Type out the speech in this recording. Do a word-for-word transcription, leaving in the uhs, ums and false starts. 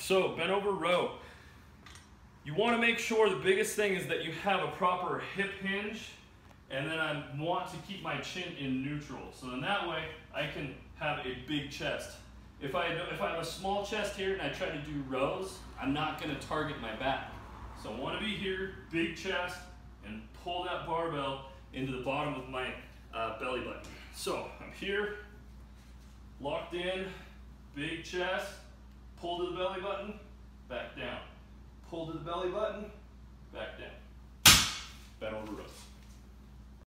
So bent over row. You want to make sure the biggest thing is that you have a proper hip hinge, and then I want to keep my chin in neutral. So in that way, I can have a big chest. If I, if I have a small chest here and I try to do rows, I'm not going to target my back. So I want to be here, big chest, and pull that barbell into the bottom of my uh, belly button. So I'm here, locked in, big chest, pull to the belly button, back down. Pull to the belly button, back down. Bent over rows.